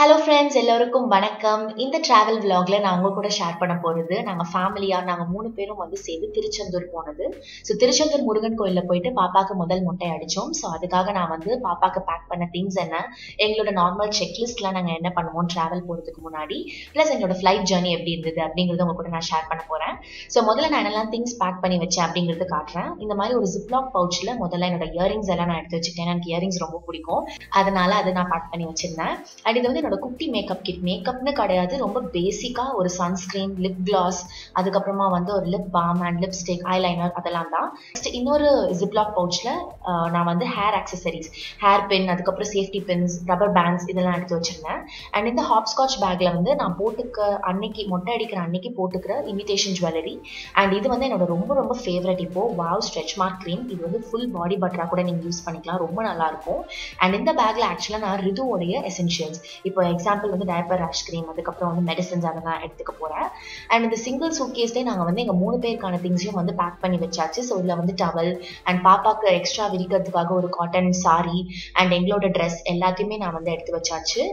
Hello friends, எல்லோருக்கும் வணக்கம். இந்த டிராவல் vlogல நான் உங்க கூட ஷேர் பண்ண போறது, நாங்க ஃபேமிலியா நாங்க 3 பேரும் வந்து சேர்ந்து திருச்செந்தூர் போனது. ஸோ திருச்செந்தூர் முருகன் கோயில்ல போயிட்டு பாப்பாக்கு முதல் மொட்டை அடிச்சோம். ஸோ அதுக்காக நான் வந்து பாப்பாக்கு பேக் பண்ண திங்ஸ் என்ன, எங்களோட நார்மல் செக்லிஸ்ட்லாம் நாங்கள் என்ன பண்ணுவோம் டிராவல் போகிறதுக்கு முன்னாடி, ப்ளஸ் எங்களோட ஃப்ளைட் ஜர்னி எப்படி இருந்தது அப்படிங்கிறது உங்க கூட நான் ஷேர் பண்ண போறேன். ஸோ முதல்ல நான் என்னெல்லாம் திங்ஸ் பேக் பண்ணி வச்சேன் அப்படிங்கிறது காட்டுறேன். இந்த மாதிரி ஒரு ஜிப்லாக் பவுச்சில் முதல்ல என்னோட இயரிங்ஸ் எல்லாம் நான் எடுத்து வச்சுட்டேன். எனக்கு இயரிங்ஸ் ரொம்ப பிடிக்கும், அதனால அதை நான் பேக் பண்ணி வச்சிருந்தேன். அண்ட் இது வந்து என்னோட குட்டி மேக்கப் கிட். மேக்கப்னு கிடையாது, ரொம்ப பேசிக்கா ஒரு சன்ஸ்கிரீன், லிப் கிளாஸ், அதுக்கப்புறமா வந்து ஒரு lip balm and lipstick, eyeliner, அதெல்லாம் தான். இன்னொரு ஜிப்லாக் பவுச்ல நான் வந்து ஹேர் ஆக்சசரிஸ், ஹேர் பின், அதுக்கப்புறம் சேஃப்டி பின்ஸ், ரப்பர் பேண்ட்ஸ் இதெல்லாம் எடுத்து வச்சிருந்தேன். அண்ட் இந்த ஹாப்ஸ்காட்ச் பேக்ல வந்து நான் அன்னைக்கு மொட்டை அடிக்கிற அன்னைக்கு போட்டுக்கிற இமிடேஷன் ஜுவல்லரி. அண்ட் இது வந்து என்னோட ரொம்ப ரொம்ப ஃபேவரட் இப்போ வாவ் ஸ்ட்ரெச் மார்க் க்ரீம். இது வந்து ஃபுல் பாடி பட்டரா கூட நீங்க யூஸ் பண்ணிக்கலாம், ரொம்ப நல்லா இருக்கும். அண்ட் இந்த பேக்ல ஆக்சுவலா நான் ரிதுவோடைய எசென்ஷியல்ஸ், இப்போ எக்ஸாம்பிள் வந்து டயப்பர் ரேஷ் கிரீம், அதுக்கப்புறம் வந்து மெடிசன்ஸ் அதெல்லாம் எடுத்துக்க போறேன். அண்ட் இந்த சிங்கிள் சூட்கேஸ்லேயே நாங்கள் வந்து எங்கள் 3 பேருக்கான திங்ஸையும் வந்து பேக் பண்ணி வச்சாச்சு. ஸோ இதில் வந்து டவல் அண்ட் பாப்பாக்கு எக்ஸ்ட்ரா விரிக்கிறதுக்காக ஒரு காட்டன் சாரி அண்ட் எங்களோட ட்ரெஸ் எல்லாத்தையுமே நான் வந்து எடுத்து வச்சாச்சு.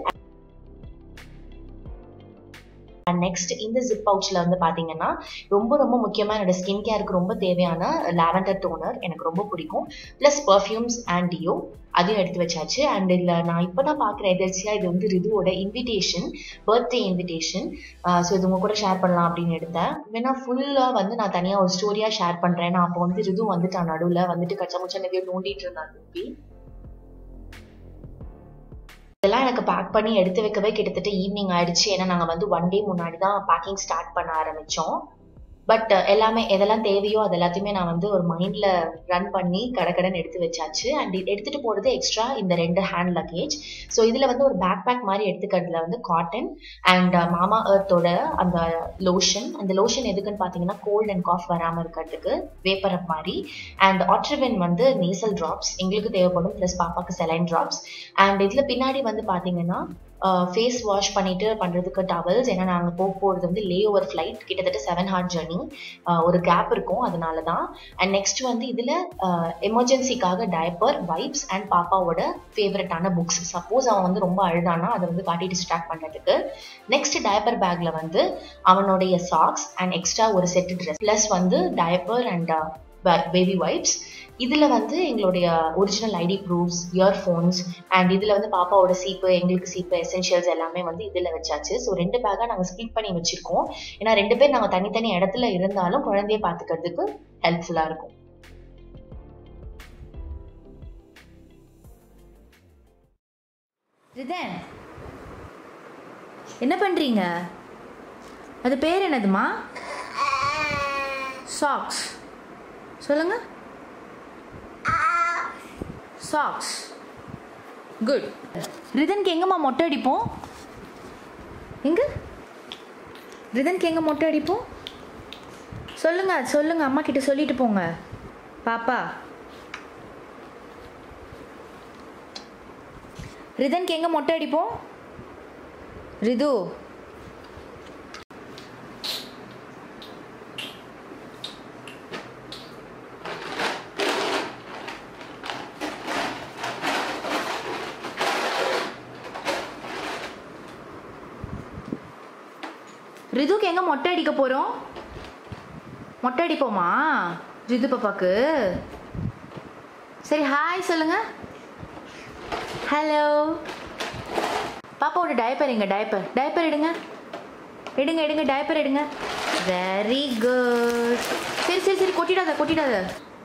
அண்ட் நெக்ஸ்ட் இந்த ஜிப் பவுச்ல வந்து பாத்தீங்கன்னா ரொம்ப ரொம்ப முக்கியமா என்னோட ஸ்கின் கேருக்கு ரொம்ப தேவையான லாவெண்டர் டோனர் எனக்கு ரொம்ப பிடிக்கும், பிளஸ் பர்ஃப்யூம்ஸ் அண்ட் டியோ அதையும் எடுத்து வச்சாச்சு. அண்ட் இல்லை நான் இப்போதான் பார்க்குறேன் எதிர்ச்சியா, இது வந்து ரிதுவோட இன்விடேஷன், பர்த்டே இன்விடேஷன். ஸோ இது உங்க கூட ஷேர் பண்ணலாம் அப்படின்னு எடுத்தேன். வேணா ஃபுல்லாக வந்து நான் தனியாக ஒரு ஸ்டோரியாக ஷேர் பண்ணுறேன். நான் அப்போ வந்து ரிது வந்துட்டு நடுவில் வந்துட்டு கச்சா முச்சா நிறைய நோண்டிட்டு இருந்தான் திருப்பி. இதெல்லாம் எனக்கு பேக் பண்ணி எடுத்து வைக்கவே கிட்டத்தட்ட ஈவினிங் ஆயிடுச்சு. ஏன்னா நாங்கள் வந்து 1 டே முன்னாடி தான் பேக்கிங் ஸ்டார்ட் பண்ண ஆரம்பித்தோம். பட் எல்லாமே எதெல்லாம் தேவையோ அது எல்லாத்தையுமே நான் வந்து ஒரு மைண்ட்ல ரன் பண்ணி கடகடன்னு எடுத்து வச்சாச்சு. அண்ட் எடுத்துட்டு போறது எக்ஸ்ட்ரா இந்த 2 ஹேண்ட் லக்கேஜ். ஸோ இதுல வந்து ஒரு பேக் பேக் மாதிரி எடுத்துக்கிறதுல வந்து காட்டன் அண்ட் மாமா எர்த்தோட அந்த லோஷன். அந்த லோஷன் எதுக்குன்னு பார்த்தீங்கன்னா கோல்ட் அண்ட் காஃப் வராமல் இருக்கிறதுக்கு, வேப்பரப் மாதிரி. அண்ட் ஆட்ரிவின் வந்து நேசல் ட்ராப்ஸ் எங்களுக்கு தேவைப்படும், ப்ளஸ் பாப்பாக்கு செலைன் ட்ராப்ஸ். அண்ட் இதுல பின்னாடி வந்து பார்த்தீங்கன்னா ஃபேஸ் வாஷ் பண்ணிட்டு பண்றதுக்கு டவல்ஸ். ஏன்னா நாங்கள் போகிறது வந்து லே ஓவர் ஃப்ளைட், கிட்டத்தட்ட 7 ஹார் ஜர்னி, ஒரு கேப் இருக்கும், அதனால தான். அண்ட் நெக்ஸ்ட் வந்து இதுல எமர்ஜென்சிக்காக டயப்பர், வைப்ஸ் அண்ட் பாப்பாவோட ஃபேவரட்டான புக்ஸ். சப்போஸ் அவன் வந்து ரொம்ப அழுதானா அதை வந்து காட்டி டிஸ்ட்ராக்ட் பண்றதுக்கு. நெக்ஸ்ட் டயப்பர் பேக்ல வந்து அவனுடைய சாக்ஸ் அண்ட் எக்ஸ்ட்ரா ஒரு செட் ட்ரெஸ், பிளஸ் வந்து டயப்பர் அண்ட் பேபி வைப்ஸ். இதுல வந்து எங்களுடைய original ID proofs, earphones and இதுல வந்து பாப்பாவோட சீப்பு, எங்களுக்கு சீப்பு, எசென்ஷியல்ஸ் எல்லாமே வந்து இதுல வச்சாச்சு. ஸோ 2 பேக்கா நாங்கள் ஸ்ப்ளிட் பண்ணி வச்சிருக்கோம். ஏன்னா 2 பேர் நாங்கள் தனித்தனி இடத்துல இருந்தாலும் குழந்தைய பாத்துக்கிறதுக்கு ஹெல்ப்ஃபுல்லா இருக்கும். ரிதன், என்ன பண்றீங்க? அது பேர் என்னதுமா? சாக்ஸ் சொல்லுங்க. சாக்ஸ். குட். ரிதனுக்கு எங்கம்மா மொட்டை அடிப்போம்? எங்க ரிதனுக்கு எங்க மொட்டை அடிப்போம்? சொல்லுங்க சொல்லுங்க, அம்மா கிட்ட சொல்லிட்டு போங்க. பாப்பா, ரிதனுக்கு எங்க மொட்டை அடிப்போம்? ரிது, ரிதுக்கு எங்க மொட்டை அடிக்க போறோம்? மொட்டை அடிப்போமா ரிது பாப்பாக்கு? சரி, ஹாய் சொல்லுங்க. ஹலோ. பாப்பாவோட டயப்பர் எங்க? டயப்பர் எடுங்க, எடுங்க எடுங்க, டயப்பர் எடுங்க. Very good. சரி சரி சரி, கொட்டிடாத.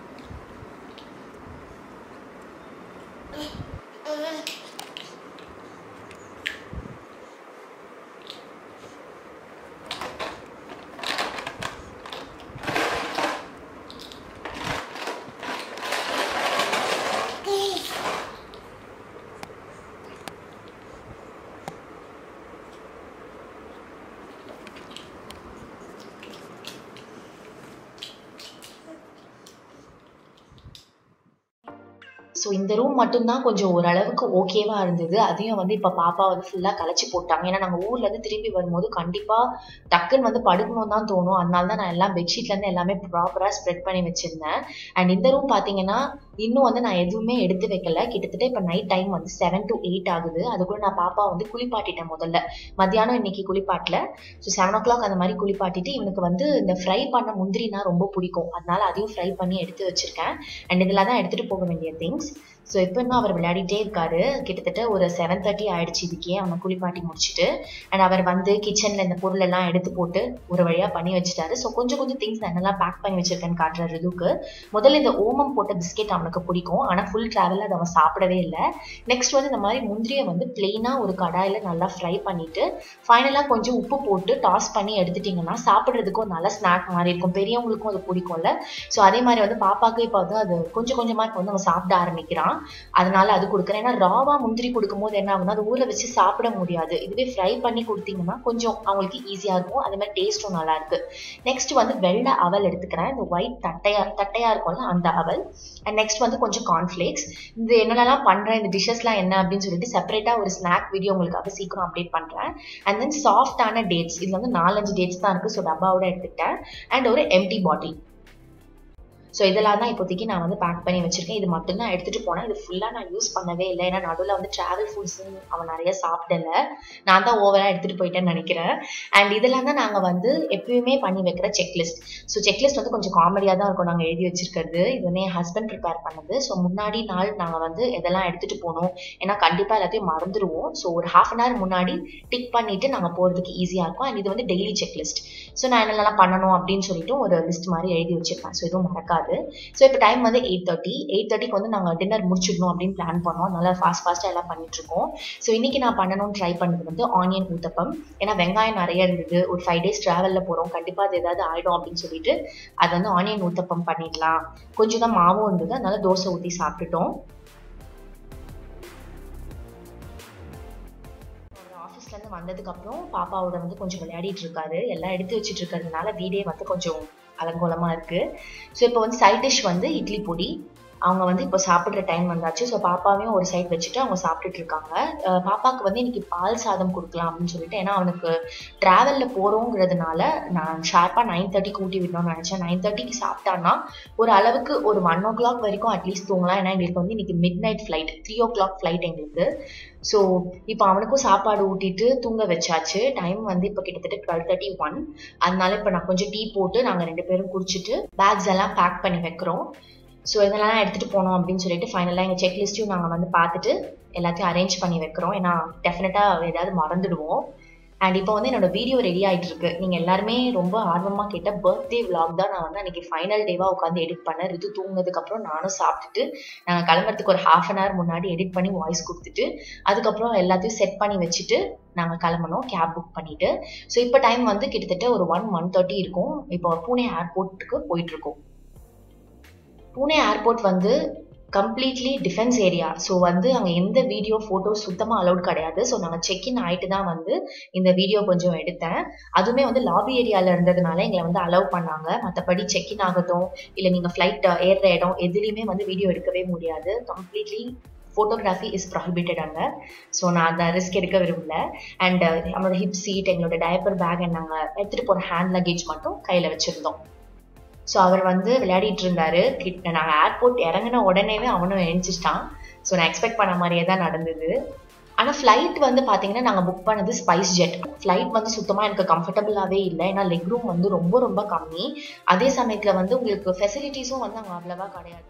ஸோ இந்த ரூம் மட்டும்தான் கொஞ்சம் ஓரளவுக்கு ஓகேவா இருந்தது. அதையும் வந்து இப்போ பாப்பா வந்து ஃபுல்லாக கலைச்சி போட்டாங்க. ஏன்னா நாங்கள் ஊர்லேருந்து திரும்பி வரும்போது கண்டிப்பாக டக்குன்னு வந்து படுக்கணும் தான் தோணும். அதனால தான் நான் எல்லாம் பெட்ஷீட்லேருந்து எல்லாமே ப்ராப்பராக ஸ்ப்ரெட் பண்ணி வச்சுருந்தேன். அண்ட் இந்த ரூம் பார்த்தீங்கன்னா இன்னும் வந்து நான் எதுவுமே எடுத்து வைக்கல. கிட்டத்தட்ட இப்போ நைட் டைம் வந்து 7 to 8 ஆகுது. அதுக்குள்ள நான் பாப்பா வந்து குளிப்பாட்டிட்டேன் முதல்ல. மத்தியானம் இன்னைக்கு குளிப்பாட்டல. ஸோ 7 o'clock அந்த மாதிரி குளிப்பாட்டிட்டு இவனுக்கு வந்து இந்த ஃப்ரை பண்ண முந்திரினா ரொம்ப பிடிக்கும். அதனால அதையும் ஃப்ரை பண்ணி எடுத்து வச்சிருக்கேன். அண்ட் இதெல்லாம் தான் எடுத்துட்டு போக வேண்டிய திங்ஸ். ஸோ இப்போ இன்னும் அவர் விளையாடிட்டே இருக்காரு. கிட்டத்தட்ட ஒரு 7:30 ஆயிடுச்சு இதுக்கே அவனை குளிப்பாட்டி முடிச்சுட்டு. அண்ட் அவர் வந்து கிச்சன்ல இந்த பொருள் எல்லாம் எடுத்து போட்டு ஒரு வழியா பண்ணி வச்சுட்டாரு. ஸோ கொஞ்சம் கொஞ்சம் திங்ஸ் நான் என்னெல்லாம் பேக் பண்ணி வச்சிருக்கேன்னு காட்டுற ரிதுக்கு. முதல்ல இந்த ஓமம் போட்ட பிஸ்கெட் அவனுக்கு பிடிக்கும். ஆனால் ஃபுல் டிராவலில் அதை அவன் சாப்பிடவே இல்லை. நெக்ஸ்ட் வந்து இந்த மாதிரி முந்திரியை வந்து பிளெயினாக ஒரு கடாயில் நல்லா ஃப்ரை பண்ணிட்டு ஃபைனலாக கொஞ்சம் உப்பு போட்டு டாஸ் பண்ணி எடுத்துட்டிங்கன்னா சாப்பிட்றதுக்கும் நல்ல ஸ்நாக் மாதிரி இருக்கும். பெரியவங்களுக்கும் அது பிடிக்கும்ல. ஸோ அதே மாதிரி வந்து பாப்பாவுக்கு இப்போ வந்து அது கொஞ்சம் கொஞ்சமாக இப்போ வந்து அவன் சாப்பிட ஆரம்பிக்கிறான். அதனால அது கொடுக்குறேன். ஏன்னா ராவா முந்திரி கொடுக்கும் போது என்ன ஆகும்னா அது ஊற வச்சு சாப்பிட முடியாது. இதுவே ஃப்ரை பண்ணி கொடுத்தீங்கன்னா கொஞ்சம் அவங்களுக்கு ஈஸியா இருக்கும். அதே மாதிரி டேஸ்டும் நல்லா இருக்கு. நெக்ஸ்ட் வந்து வெள்ளை அவல் எடுத்துக்கிறேன். இந்த ஒயிட் தட்டையா இருக்கும்ல அந்த அவல். அண்ட் நெக்ஸ்ட் வந்து கொஞ்சம் கார்ன்ஃபிளேக்ஸ். இது என்னென்னலாம் பண்றேன், இந்த டிஷ்ஷஸ்லாம் என்ன அப்படின்னு சொல்லிட்டு செப்பரேட்டா ஒரு ஸ்நாக் வீடியோ உங்களுக்காக சீக்கிரம் அப்டேட் பண்றேன். அண்ட் தென் சாஃப்டான டேட்ஸ். இதுல வந்து 4-5 டேட்ஸ் தான் இருக்கு. ஸோ டப்பாவோட எடுத்துக்கிட்டேன். அண்ட் ஒரு எம்டி பாட்டில். ஸோ இதெல்லாம் தான் இப்போதைக்கு நான் வந்து பேக் பண்ணி வச்சிருக்கேன். இது மட்டும் தான் எடுத்துட்டு போனேன். இது ஃபுல்லாக நான் யூஸ் பண்ணவே இல்லை. ஏன்னா நடுவில் வந்து ட்ராவல் ஃபுட்ஸ் அவன் நிறைய சாப்பிடல. நான் தான் ஓவராக எடுத்துட்டு போயிட்டேன்னு நினைக்கிறேன். அண்ட் இதெல்லாம் தான் நாங்கள் வந்து எப்பயுமே பண்ணி வைக்கிற செக்லிஸ்ட். ஸோ செக்லிஸ்ட் வந்து கொஞ்சம் காமெடியாக தான் இருக்கும் நாங்கள் எழுதி வச்சிருக்கிறது. இது வந்து என் ஹஸ்பண்ட் ப்ரிப்பேர் பண்ணது. ஸோ முன்னாடி நாள் நாங்கள் வந்து எதெல்லாம் எடுத்துட்டு போகணும், ஏன்னா கண்டிப்பாக எல்லாத்தையும் மறந்துடுவோம். ஸோ ஒரு 1/2 hour முன்னாடி டிக் பண்ணிட்டு நாங்கள் போகிறதுக்கு ஈஸியாக இருக்கும். அண்ட் இது வந்து டெய்லி செக்லிஸ்ட். ஸோ நான் என்னெல்லாம் பண்ணணும் அப்படின்னு சொல்லிட்டு ஒரு லிஸ்ட் மாதிரி எழுதி வச்சிருப்பேன். ஸோ எதுவும் மறக்காது. ஸோ இப்போ டைம் வந்து 8:30க்கு வந்து நாங்கள் டின்னர் முடிச்சிடணும் அப்படின்னு பிளான் பண்ணோம். நல்லா ஃபாஸ்ட்டாக எல்லாம் பண்ணிட்டு இருக்கோம். ஸோ இன்னைக்கு நான் பண்ணணும்னு ட்ரை பண்ணது வந்து ஆனியன் ஊத்தப்பம். ஏன்னா வெங்காயம் நிறைய இருந்தது. ஒரு 5 days ட்ராவலில் போகிறோம், கண்டிப்பாக அது ஏதாவது ஆகிடும் அப்படின்னு சொல்லிட்டு அது வந்து ஆனியன் ஊத்தப்பம் பண்ணிடலாம். கொஞ்சம் தான் மாவும் இருந்தது, அதனால தோசை ஊற்றி சாப்பிட்டுட்டோம். ஆஃபீஸ்லேருந்து வந்ததுக்கப்புறம் பாப்பாவோட வந்து கொஞ்சம் விளையாடிட்டு இருக்காரு. எல்லாம் எடுத்து வச்சுட்டு இருக்கிறதுனால வீடே வந்து கொஞ்சம் அலங்கோலமா இருக்கு. ஸோ இப்போ வந்து சைட் டிஷ் வந்து இட்லி பொடி. அவங்க வந்து இப்போ சாப்பிட்ற டைம் வந்தாச்சு. ஸோ பாப்பாவையும் ஒரு சைட் வச்சுட்டு அவங்க சாப்பிட்டுட்டு இருக்காங்க. பாப்பாவுக்கு வந்து இன்னைக்கு பால் சாதம் கொடுக்கலாம் அப்படின்னு சொல்லிட்டு, ஏன்னா அவனுக்கு ட்ராவலில் போகிறோங்கிறதுனால நான் ஷார்ப்பாக 9:30க்கு ஊட்டி விடணும்னு நினச்சேன். 9:30க்கு சாப்பிட்டான்னா ஒரு அளவுக்கு ஒரு 1 o'clock வரைக்கும் அட்லீஸ்ட் தூங்கலாம். ஏன்னா எங்களுக்கு வந்து இன்னைக்கு midnight flight, 3 o'clock flight எங்களுக்கு. ஸோ இப்போ அவனுக்கும் சாப்பாடு ஊட்டிட்டு தூங்க வச்சாச்சு. டைம் வந்து இப்போ கிட்டத்தட்ட 12:31. அதனால இப்போ நான் கொஞ்சம் டீ போட்டு நாங்கள் 2 பேரும் குடிச்சிட்டு பேக்ஸ் எல்லாம் பேக் பண்ணி வைக்கிறோம். ஸோ இதெல்லாம் எடுத்துகிட்டு போனோம் அப்படின்னு சொல்லிட்டு ஃபைனலாக எங்கள் செக்லிஸ்ட்டையும் நாங்கள் வந்து பார்த்துட்டு எல்லாத்தையும் அரேஞ்ச் பண்ணி வைக்கிறோம். ஏன்னா டெஃபினட்டாக ஏதாவது மறந்துடுவோம். அண்ட் இப்போ வந்து என்னோட வீடியோ ரெடி ஆகிட்டு இருக்கு. நீங்கள் எல்லாருமே ரொம்ப ஆர்வமாக கேட்ட பர்த்டே விளாக் தான் நான் வந்து அன்றைக்கி ஃபைனல் டேவாக உட்காந்து எடிட் பண்ணேன். ரிது தூங்கினதுக்கப்புறம் நானும் சாப்பிட்டுட்டு நாங்கள் கிளம்புறதுக்கு ஒரு 1/2 hour முன்னாடி எடிட் பண்ணி வாய்ஸ் கொடுத்துட்டு அதுக்கப்புறம் எல்லாத்தையும் செட் பண்ணி வச்சுட்டு நாங்கள் கிளம்பணும் கேப் புக் பண்ணிவிட்டு. ஸோ இப்போ டைம் வந்து கிட்டத்தட்ட ஒரு 1:30 இருக்கும். இப்போ பூனே ஏர்போர்ட்டுக்கு போயிட்டுருக்கோம். பூனே ஏர்போர்ட் வந்து கம்ப்ளீட்லி டிஃபென்ஸ் ஏரியா. ஸோ வந்து அங்கே எந்த வீடியோ ஃபோட்டோஸ் சுத்தமாக அலௌட் கிடையாது. ஸோ நாங்கள் செக்இன் ஆகிட்டு தான் வந்து இந்த வீடியோ கொஞ்சம் எடுத்தேன். அதுவுமே வந்து லாபி ஏரியாவில் இருந்ததுனால எங்களை வந்து அலோவ் பண்ணாங்க. மற்றபடி செக்இன் ஆகட்டும் இல்லை நீங்கள் ஃப்ளைட் ஏறுற இடம் எதுலேயுமே வந்து வீடியோ எடுக்கவே முடியாது. கம்ப்ளீட்லி ஃபோட்டோகிராஃபி இஸ் ப்ராஹிபிட்டட் அங்கே. ஸோ நான் அந்த ரிஸ்க் எடுக்க விரும்பல. அண்ட் நம்மளோட ஹிப் சீட், எங்களோட டயப்பர் பேக் அண்ட் நாங்கள் எடுத்துகிட்டு போகிற ஹேண்ட் லக்கேஜ் மட்டும் கையில் வச்சுருந்தோம். ஸோ அவர் வந்து விளையாடிட்டு இருந்தாரு. நாங்கள் ஏர்போர்ட் இறங்கின உடனேவே அவனும் எழுந்திச்சிட்டான். ஸோ நான் எக்ஸ்பெக்ட் பண்ண மாதிரியே தான் நடந்தது. ஆனால் ஃப்ளைட் வந்து பார்த்தீங்கன்னா நாங்கள் புக் பண்ணது ஸ்பைஸ் ஜெட். ஃப்ளைட் வந்து சுத்தமாக எனக்கு கம்ஃபர்டபுளாகவே இல்லை. ஏன்னா லெக் ரூம் வந்து ரொம்ப ரொம்ப கம்மி. அதே சமயத்தில் வந்து உங்களுக்கு ஃபெசிலிட்டிஸும் வந்து அங்கே அவ்வளவா கிடையாது.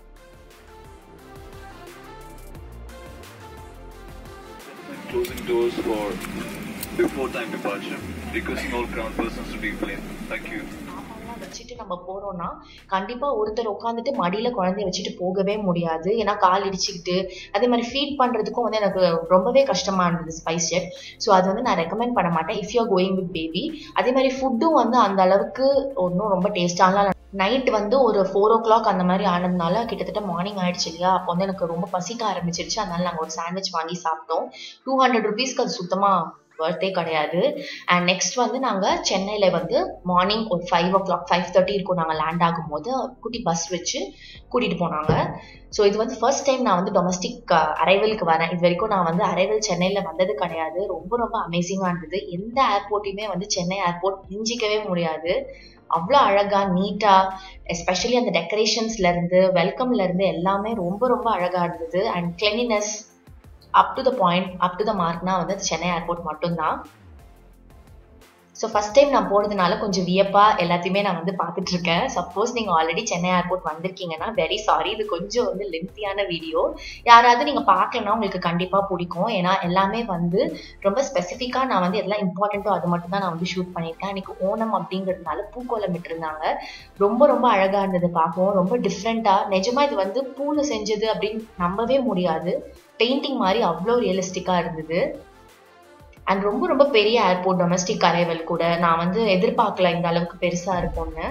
Closing doors for before time departure. Requesting all ground persons to deplane. Thank you. வச்சுட்டு நம்ம போறோம்னா கண்டிப்பா ஒருத்தர் உட்காந்துட்டு மடியில குழந்தைய வச்சுட்டு போகவே முடியாது. ஏன்னா கால் இடிச்சுக்கிட்டு அதே மாதிரி ஃபீட் பண்றதுக்கும் வந்து எனக்கு ரொம்பவே கஷ்டமா இருந்தது ஸ்பைஸ் ஜெட். ஸோ அது வந்து நான் ரெக்கமெண்ட் பண்ண மாட்டேன் if you are going with baby. அதே மாதிரி ஃபுட்டும் வந்து அந்த அளவுக்கு ஒன்றும் ரொம்ப டேஸ்டான. நைட் வந்து ஒரு 4 o'clock அந்த மாதிரி ஆனதுனால கிட்டத்தட்ட மார்னிங் ஆயிடுச்சு இல்லையா. அப்போ வந்து எனக்கு ரொம்ப பசிக்க ஆரம்பிச்சிருச்சு. அதனால நாங்கள் ஒரு சாண்ட்விச் வாங்கி சாப்பிட்டோம். 200 rupeesக்கு அது சுத்தமாக வர்த்தே கிடையாது. அண்ட் நெக்ஸ்ட் வந்து நாங்கள் சென்னையில் வந்து மார்னிங் ஒரு 5 o'clock 5:30 இருக்கும் நாங்கள் லேண்ட் ஆகும்போது குட்டி பஸ் வச்சு கூட்டிகிட்டு போனாங்க. ஸோ இது வந்து ஃபர்ஸ்ட் டைம் நான் வந்து டொமஸ்டிக் அரைவலுக்கு வரேன். இது வரைக்கும் நான் வந்து அரைவல் சென்னையில் வந்தது கிடையாது. ரொம்ப ரொம்ப அமேசிங்காக இருந்தது. எந்த ஏர்போர்ட்டையுமே வந்து சென்னை ஏர்போர்ட் மிஞ்சிக்கவே முடியாது. அவ்வளோ அழகா நீட்டா, எஸ்பெஷலி அந்த டெக்கரேஷன்ஸ்ல இருந்து வெல்கம்ல இருந்து எல்லாமே ரொம்ப ரொம்ப அழகா இருந்தது. And cleanliness up to the point, up to the மார்க்னா வந்து சென்னை ஏர்போர்ட் மட்டும்தான். ஸோ ஃபர்ஸ்ட் டைம் நான் போகிறதுனால கொஞ்சம் வியப்பாக எல்லாத்தையுமே நான் வந்து பார்த்துட்டு இருக்கேன். சப்போஸ் நீங்கள் ஆல்ரெடி சென்னை ஏர்போர்ட் வந்திருக்கீங்கன்னா வெரி சாரி, இது கொஞ்சம் வந்து லென்த்தியான வீடியோ. யாராவது நீங்கள் பார்க்கலன்னா உங்களுக்கு கண்டிப்பாக பிடிக்கும். ஏன்னா எல்லாமே வந்து ரொம்ப ஸ்பெசிஃபிக்காக நான் வந்து எல்லாம் இம்பார்ட்டண்ட்டோ அது மட்டும் தான் நான் வந்து ஷூட் பண்ணியிருக்கேன். இன்னைக்கு ஓணம் அப்படிங்கிறதுனால பூக்கோலம் விட்டுருந்தாங்க. ரொம்ப ரொம்ப அழகாக இருந்தது பார்க்கவும், ரொம்ப டிஃப்ரெண்ட்டாக. நிஜமாக இது வந்து பூவில் செஞ்சது அப்படின்னு நம்பவே முடியாது. பெயிண்டிங் மாதிரி அவ்வளோ ரியலிஸ்டிக்காக இருந்தது. அண்ட் ரொம்ப ரொம்ப பெரிய ஏர்போர்ட், டொமஸ்டிக் அரைவல் கூட. நான் வந்து எதிர்பார்க்கல இந்த அளவுக்கு பெருசாக இருக்கும்னு.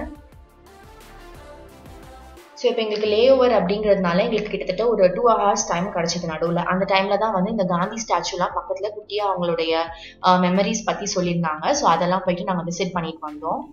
ஸோ இப்போ எங்களுக்கு லே ஓவர் அப்படிங்கிறதுனால எங்களுக்கு கிட்டத்தட்ட ஒரு 2 hours டைம் கிடச்சிது நடுவில். அந்த டைமில் தான் வந்து இந்த காந்தி ஸ்டாச்சுலாம் பக்கத்தில் குட்டியாக அவங்களுடைய மெமரிஸ் பற்றி சொல்லியிருந்தாங்க. ஸோ அதெல்லாம் போயிட்டு நாங்கள் விசிட் பண்ணிட்டு வந்தோம்.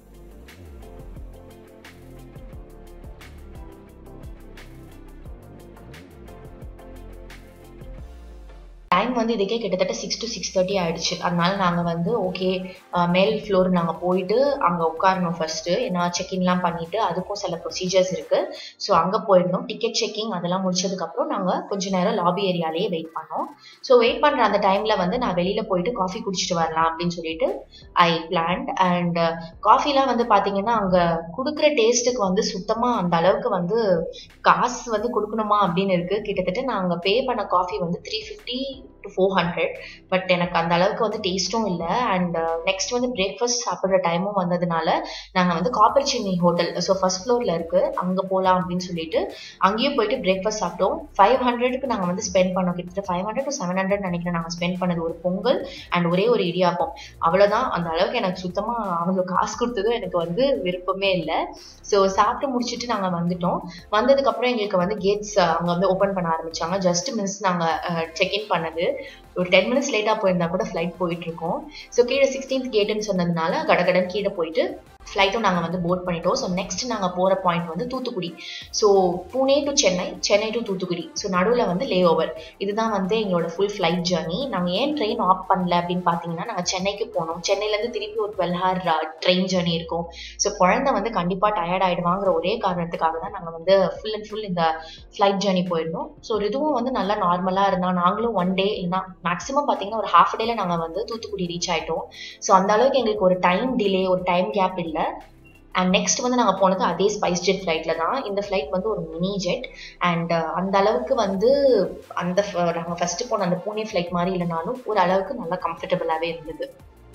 டைம் வந்து இதுக்கே கிட்டத்தட்ட 6 to 6:30 ஆயிடுச்சு. அதனால நாங்கள் வந்து ஓகே மேல் ஃப்ளோர் நாங்கள் போயிட்டு அங்கே உட்காரணும் ஃபர்ஸ்ட்டு. ஏன்னா செக்இன்லாம் பண்ணிட்டு அதுக்கும் சில ப்ரொசீஜர்ஸ் இருக்குது. ஸோ அங்கே போயிடணும். டிக்கெட் செக்கிங் அதெல்லாம் முடிச்சதுக்கப்புறம் நாங்கள் கொஞ்சம் நேரம் லாபி ஏரியாலேயே வெயிட் பண்ணோம். ஸோ வெயிட் பண்ணுற அந்த டைமில் வந்து நான் வெளியில் போயிட்டு காஃபி குடிச்சிட்டு வரலாம் அப்படின்னு சொல்லிட்டு ஐ பிளான்ட். அண்ட் காஃபிலாம் வந்து பார்த்தீங்கன்னா அங்கே கொடுக்குற டேஸ்ட்டுக்கு வந்து சுத்தமாக அந்த அளவுக்கு வந்து காசு வந்து கொடுக்கணுமா அப்படின்னு இருக்குது. கிட்டத்தட்ட நாங்கள் பே பண்ண காஃபி வந்து 350 to 400. பட் எனக்கு அந்த அளவுக்கு வந்து டேஸ்ட்டும் இல்லை. அண்ட் நெக்ஸ்ட் வந்து பிரேக்ஃபாஸ்ட் சாப்பிட்ற டைமும் வந்ததுனால நாங்கள் வந்து Copper Chimney hotel, so first ஃப்ளோரில் இருக்குது, அங்கே போகலாம் அப்படின்னு சொல்லிட்டு அங்கேயும் போயிட்டு பிரேக்ஃபாஸ்ட் சாப்பிட்டோம். 500க்கு நாங்கள் வந்து ஸ்பெண்ட் பண்ணோம். கிட்டத்தட்ட 500 to 700 நினைக்கிறேன் நாங்கள் ஸ்பெண்ட் பண்ணது. ஒரு பொங்கல் அண்ட் ஒரே ஒரு இடியாப்பம், அவ்வளோதான். அந்த அளவுக்கு எனக்கு சுத்தமாக அவங்க காசு கொடுத்ததும் எனக்கு வந்து விருப்பமே இல்லை. ஸோ சாப்பிட்டு முடிச்சுட்டு நாங்கள் வந்துட்டோம். வந்ததுக்கப்புறம் எங்களுக்கு வந்து கேட்ஸ் அங்கே வந்து ஓப்பன் பண்ண ஆரம்பித்தாங்க. ஜஸ்ட் மிஸ் நாங்கள் செக்இன் பண்ணது. ஒரு 10 minutes லேட்டாக போயிருந்தா கூட ஃப்ளைட் போயிட்டு இருக்கோம். ஸோ கீழே 16th கேட்டுன்னு சொன்னதுனால கடகடன் கீழே போயிட்டு ஃப்ளைட்டும் நாங்கள் வந்து போர்ட் பண்ணிட்டோம். ஸோ நெக்ஸ்ட் நாங்கள் போகிற பாயிண்ட் வந்து Thoothukudi. So Pune to Chennai, Chennai to Thoothukudi. So நடுவில் வந்து லே ஓவர். இதுதான் வந்து எங்களோட ஃபுல் ஃப்ளைட் ஜர்னி. நாங்கள் ஏன் ட்ரெயின் ஆஃப் பண்ணல அப்படின்னு பார்த்தீங்கன்னா, நாங்கள் சென்னைக்கு போனோம். சென்னையிலேருந்து திருப்பி ஒரு 12 hour ட்ரெயின் ஜர்னி இருக்கும். ஸோ குழந்தை வந்து கண்டிப்பாக டயர்ட் ஆகிடுவாங்கிற ஒரே காரணத்துக்காக தான் நாங்கள் வந்து ஃபுல் அண்ட் ஃபுல் இந்த ஃப்ளைட் ஜர்னி போயிருந்தோம். ஸோ இதுவும் வந்து நல்லா நார்மலாக இருந்தால் நாங்களும் 1 day இல்லைனா மேக்ஸிமம் பார்த்தீங்கன்னா ஒரு half a day நாங்கள் வந்து தூத்துக்குடி ரீச் ஆகிட்டோம். ஸோ அந்த அளவுக்கு எங்களுக்கு ஒரு டைம் டிலே, ஒரு டைம் கேப் இல்லை. அண்ட் நெக்ஸ்ட் வந்து நாங்கள் போனது அதே ஸ்பைஸ் ஜெட் ஃப்ளைட்டில் தான். இந்த ஃப்ளைட் வந்து ஒரு மினி ஜெட். அண்ட் அந்த அளவுக்கு வந்து அந்த நாங்கள் ஃபஸ்ட்டு போன அந்த பூனே ஃப்ளைட் மாதிரி இல்லைனாலும் ஒரு அளவுக்கு நல்லா கம்ஃபர்டபுளாகவே இருந்தது.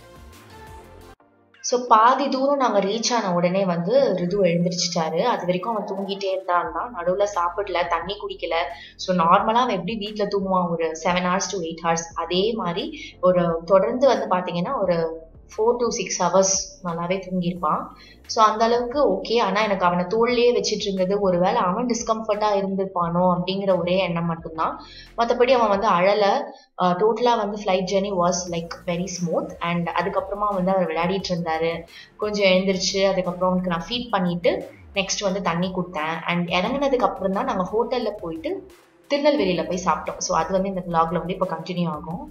ஸோ பாதி தூரம் நாங்கள் ரீச் ஆன உடனே வந்து ரிது எழுந்திரிச்சிட்டாரு. அது வரைக்கும் அவன் தூங்கிட்டே இருந்தான். நடுவில் சாப்பிடல, தண்ணி குடிக்கல. ஸோ நார்மலாக அவன் எப்படி வீட்டில் தூங்குவான் ஒரு 7 hours to 8 hours, அதே மாதிரி ஒரு தொடர்ந்து வந்து பார்த்தீங்கன்னா ஒரு 4 to 6 hours நல்லாவே தூங்கியிருப்பான். ஸோ அந்த அளவுக்கு ஓகே. ஆனால் எனக்கு அவனை தோல்லையே வச்சுட்டு இருந்தது, ஒருவேளை அவன் டிஸ்கம்ஃபர்ட்டாக இருந்திருப்பானோ அப்படிங்கிற ஒரே எண்ணம் மட்டும்தான். மற்றபடி அவன் வந்து அழலை. டோட்டலாக வந்து flight journey was like very smooth. And அதுக்கப்புறமா வந்து அவர் விளையாடிட்டு இருந்தாரு. கொஞ்சம் எழுந்திரிச்சு அதுக்கப்புறம் அவனுக்கு நான் ஃபீட் பண்ணிட்டு நெக்ஸ்ட் வந்து தண்ணி கொடுத்தேன். அண்ட் இறங்கினதுக்கு அப்புறம் தான் நாங்கள் ஹோட்டலில் போயிட்டு திருநெல்வேலியில் போய் சாப்பிட்டோம். ஸோ அது வந்து இந்த vlogல வந்து இப்போ கண்டினியூ ஆகும்.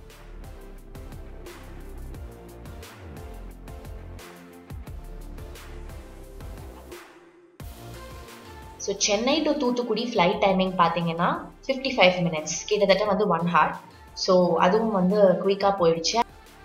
So Chennai to Thoothukudi flight timing பார்த்தீங்கன்னா 55 minutes, கிட்டத்தட்ட வந்து 1 hour. ஸோ அதுவும் வந்து குயிக்காக போயிடுச்சு.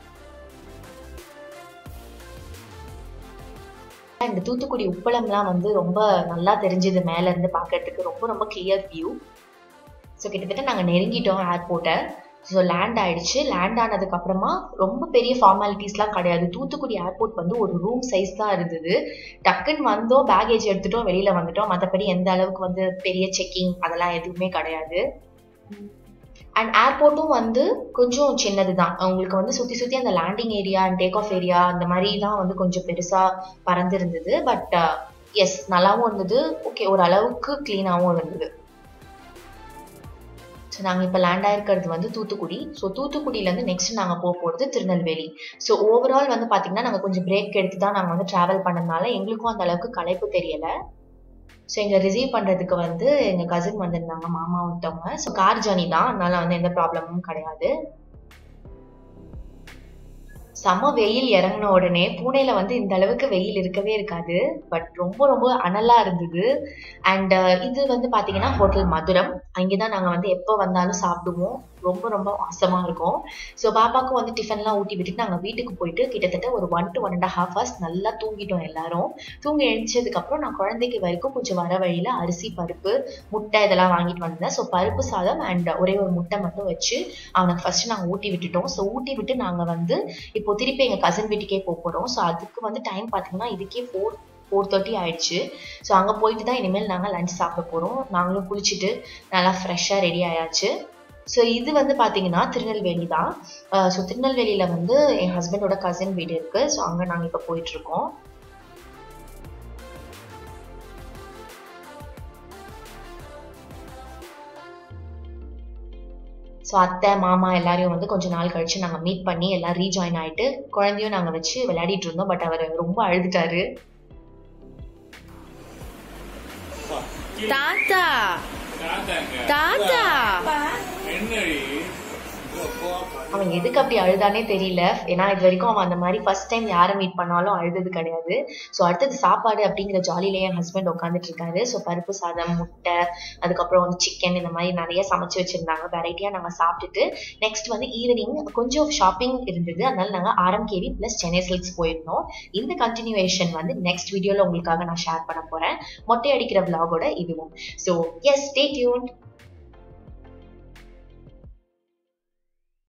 அண்ட் தூத்துக்குடி உப்பளம்லாம் வந்து ரொம்ப நல்லா தெரிஞ்சுது மேலேருந்து பார்க்கறதுக்கு. ரொம்ப ரொம்ப கிளியர் வியூ. ஸோ கிட்டத்தட்ட நாங்கள் நெருங்கிட்டோம் ஏர்போர்ட்டை. ஸோ லேண்ட் ஆயிடுச்சு. லேண்ட் ஆனதுக்கு அப்புறமா ரொம்ப பெரிய ஃபார்மாலிட்டிஸ்லாம் கிடையாது. தூத்துக்குடி ஏர்போர்ட் வந்து ஒரு ரூம் சைஸ் தான் இருந்தது. டக்குன்னு வந்தோம், பேகேஜ் எடுத்துட்டோம், வெளியில வந்துட்டோம். மற்றபடி எந்த அளவுக்கு வந்து பெரிய செக்கிங் அதெல்லாம் எதுவுமே கிடையாது. அண்ட் ஏர்போர்ட்டும் வந்து கொஞ்சம் சின்னது தான். உங்களுக்கு வந்து சுற்றி சுற்றி அந்த landing area and take off area அந்த மாதிரி தான் வந்து கொஞ்சம் பெருசாக பறந்துருந்தது. பட் எஸ் நல்லாவும் இருந்தது. ஓகே, ஒரு அளவுக்கு க்ளீனாகவும் இருந்தது. ஸோ நாங்கள் இப்போ லேண்ட் ஆயிருக்கிறது வந்து தூத்துக்குடி. ஸோ தூத்துக்குடியிலேருந்து நெக்ஸ்ட் நாங்கள் போக போகிறது திருநெல்வேலி. ஸோ ஓவரால் வந்து பார்த்தீங்கன்னா நாங்கள் கொஞ்சம் பிரேக் எடுத்து தான் நாங்கள் வந்து ட்ராவல் பண்ணதுனால எங்களுக்கும் அந்த அளவுக்கு களைப்பு தெரியலை. ஸோ எங்களை ரிசீவ் பண்ணுறதுக்கு வந்து எங்கள் கசின் வந்திருந்தாங்க, மாமா ஒருத்தவங்க. ஸோ கார் ஜர்னி தான், அதனால வந்து எந்த ப்ராப்ளமும் கிடையாது. செம்ம வெயில் இறங்கின உடனே பூனேல வந்து இந்த அளவுக்கு வெயில் இருக்கவே இருக்காது. பட் ரொம்ப ரொம்ப அனலா இருந்தது. அண்ட் இது வந்து பாத்தீங்கன்னா ஹோட்டல் மதுரம். அங்கேதான் நாங்க வந்து எப்போ வந்தாலும் சாப்பிடுவோம். ரொம்ப ரொம்ப வாசமா இருக்கும். ஸோ பாப்பாவுக்கு வந்து டிஃபன்லாம் ஊட்டி விட்டுட்டு நாங்கள் வீட்டுக்கு போயிட்டு கிட்டத்தட்ட ஒரு 1 to 1.5 hours நல்லா தூங்கிட்டோம் எல்லாரும். தூங்கி எழுந்ததுக்கு அப்புறம் நான் குழந்தைக்கு வரைக்கும் கொஞ்சம் வர வழியில அரிசி, பருப்பு, முட்டை இதெல்லாம் வாங்கிட்டு வந்தேன். ஸோ பருப்பு சாதம் அண்ட் ஒரே ஒரு முட்டை மட்டும் வச்சு அவனுக்கு ஃபர்ஸ்ட் நாங்கள் ஊட்டி விட்டுட்டோம். ஸோ ஊட்டி விட்டு நாங்கள் வந்து இப்போ திருப்பி எங்கள் கசின் வீட்டுக்கே போக போகிறோம். ஸோ அதுக்கு வந்து டைம் பார்த்தீங்கன்னா இதுக்கே 4:30 ஆயிடுச்சு. ஸோ அங்கே போயிட்டு தான் இனிமேல் நாங்கள் லஞ்ச் சாப்பிட போகிறோம். நாங்களும் குளிச்சுட்டு நல்லா ஃப்ரெஷ்ஷாக ரெடி ஆயாச்சு. ஸோ இது வந்து பார்த்தீங்கன்னா திருநெல்வேலி தான். ஸோ திருநெல்வேலியில் வந்து என் ஹஸ்பண்டோட கசின் வீடு இருக்கு. ஸோ அங்கே நாங்கள் இப்போ போயிட்டு இருக்கோம். ஸோ அத்தை, மாமா எல்லாரையும் வந்து கொஞ்ச நாள் கழிச்சு நாங்கள் மீட் பண்ணி எல்லாம் ரீஜாயின் ஆயிட்டு குழந்தையும் நாங்கள் வச்சு விளையாடிட்டு இருந்தோம். பட் அவர் ரொம்ப அழுதுட்டாரு. தாத்தா தாத்தா அவன் எதுக்கு அப்படி அழுதானே தெரியல. ஏன்னா இது வரைக்கும் அவன் அந்த மாதிரி ஃபர்ஸ்ட் டைம் யாரை மீட் பண்ணாலும் அழுதது கிடையாது. ஸோ அடுத்தது சாப்பாடு அப்படிங்கிற ஜாலியிலேயே என் ஹஸ்பண்ட் உட்காந்துட்டு இருக்காரு. ஸோ பருப்பு சாதம், முட்டை, அதுக்கப்புறம் வந்து சிக்கன், இந்த மாதிரி நிறைய சமைச்சு வச்சிருந்தாங்க. வெரைட்டியா நாங்கள் சாப்பிட்டுட்டு நெக்ஸ்ட் வந்து ஈவினிங் கொஞ்சம் ஷாப்பிங் இருந்தது. அதனால நாங்கள் RMKV + சென்னை சில்க்ஸ் போயிருந்தோம். இந்த கண்டினியூவேஷன் வந்து நெக்ஸ்ட் வீடியோல உங்களுக்காக நான் ஷேர் பண்ண போறேன். மொட்டை அடிக்கிற விளாகோட இதுவும். So yes, stay tuned.